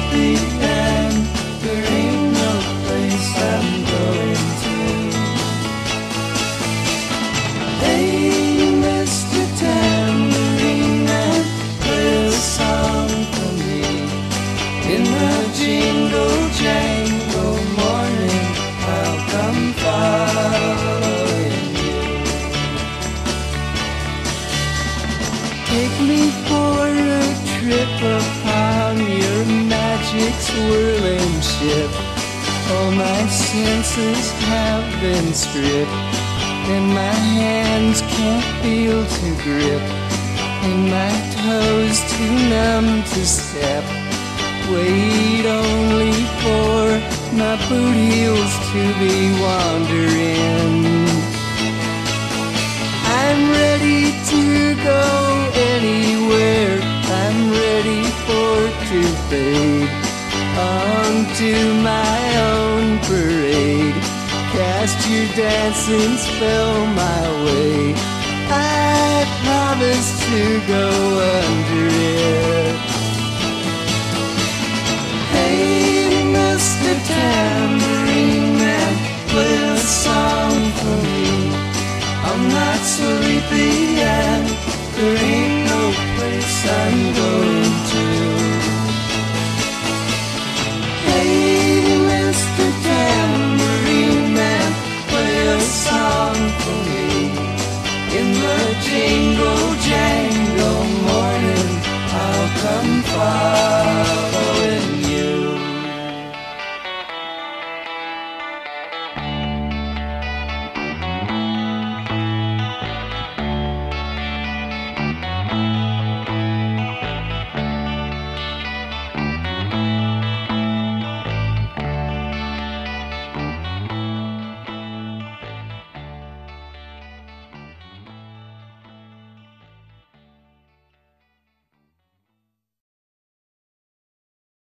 sleepy and there ain't no place I'm going to. Hey, Mr. Tambourine Man, play a song for me. In the jingle jangle morning, I'll come following you. Take me for a trip upon your magic swirling ship. All my senses have been stripped, and my hands can't feel to grip, and my toes too numb to step. Wait only for my boot heels to be wandering. I'm ready to go anywhere. I'm ready for to fade onto my own parade. Cast your dancing spell my way. I promise to go under it. Hey, Mr. Tambourine Man, play a song for me. I'm not sleepy and there ain't no place I'm going to. Hey, Mr. Tambourine Man, play a song for me. In the jingle jangle morning, I'll come far.